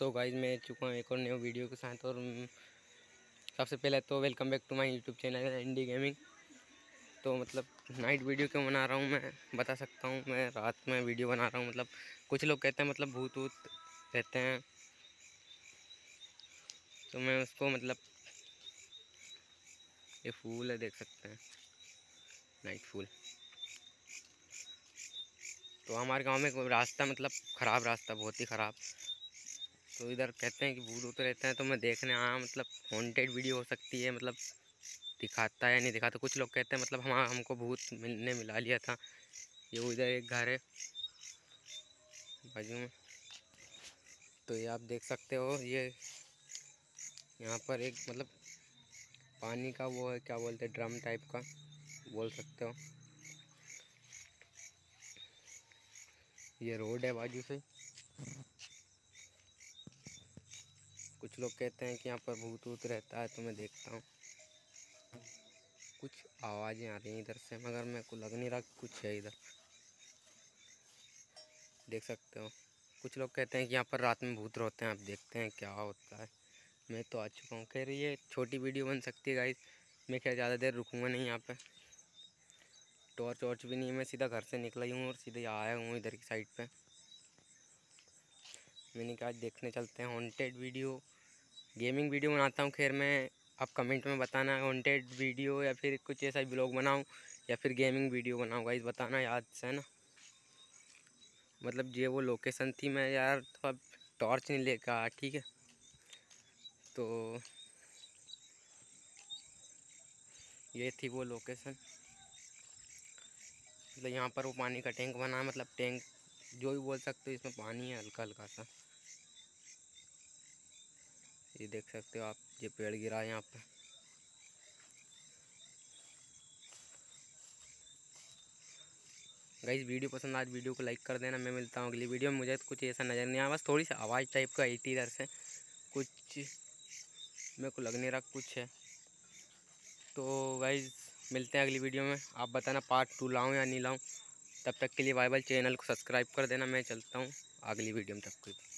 तो गाइस मैं चुका हूँ एक और न्यू वीडियो के साथ। और सबसे पहले तो welcome back to my YouTube channel indie gaming. तो मतलब नाइट वीडियो क्यों बना रहा हूँ मैं बता सकता हूँ। मैं रात में वीडियो बना रहा हूँ। मतलब कुछ लोग कहते हैं मतलब भूत वूत रहते हैं, तो मैं उसको मतलब ये फूल है, देख सकते हैं, नाइट फूल। तो हमारे गांव में कोई रास्ता मतलब ख़राब रास्ता, बहुत ही ख़राब। तो इधर कहते हैं कि भूत वूत रहते हैं, तो मैं देखने आया। मतलब हॉन्टेड वीडियो हो सकती है, मतलब दिखाता है या नहीं दिखाता। कुछ लोग कहते हैं मतलब हमको भूत ने मिला लिया था। ये उधर एक घर है बाजू में, तो ये आप देख सकते हो। ये यहाँ पर एक मतलब पानी का वो है, क्या बोलते हैं, ड्रम टाइप का बोल सकते हो। ये रोड है बाजू से। कुछ लोग कहते हैं कि यहाँ पर भूत वूत रहता है, तो मैं देखता हूँ। कुछ आवाज़ें आ रही हैं इधर से, मगर मेरे को लग नहीं रहा कुछ है इधर, देख सकते हो। कुछ लोग कहते हैं कि यहाँ पर रात में भूत रहते हैं, आप देखते हैं क्या होता है। मैं तो आ चुका हूँ। कह रही है छोटी वीडियो बन सकती है गाइस। मैं क्या ज़्यादा देर रुकूँगा नहीं यहाँ पे। टॉर्च वॉर्च भी नहीं है, मैं सीधा घर से निकला ही हूँ और सीधे आया हूँ इधर की साइड पे। मैंने कहा आज देखने चलते हैं हॉन्टेड वीडियो। गेमिंग वीडियो बनाता हूँ। खैर मैं, आप कमेंट में बताना हॉन्टेड वीडियो या फिर कुछ ऐसा ब्लॉग बनाऊँ या फिर गेमिंग वीडियो बनाऊँ गाइस, बताना याद से, है ना। मतलब ये वो लोकेशन थी, मैं यार थोड़ा टॉर्च नहीं लेकर आया, ठीक है। तो ये थी वो लोकेशन। मतलब यहाँ पर वो पानी का टैंक बना है, मतलब टैंक जो भी बोल सकते हो। इसमें पानी है हल्का हल्का सा, ये देख सकते हो आप। ये पेड़ गिरा है यहाँ पे। गाइस वीडियो पसंद आज वीडियो को लाइक कर देना। मैं मिलता हूँ अगली वीडियो में। मुझे तो कुछ ऐसा नज़र नहीं आया, बस थोड़ी सी आवाज़ टाइप का आई थी इधर से। कुछ मेरे को लग नहीं रहा कुछ है। तो गाइस मिलते हैं अगली वीडियो में। आप बताना पार्ट 2 लाऊं या नहीं लाऊं। तब तक के लिए बाय बाय। चैनल को सब्सक्राइब कर देना। मैं चलता हूँ अगली वीडियो में, तब तक।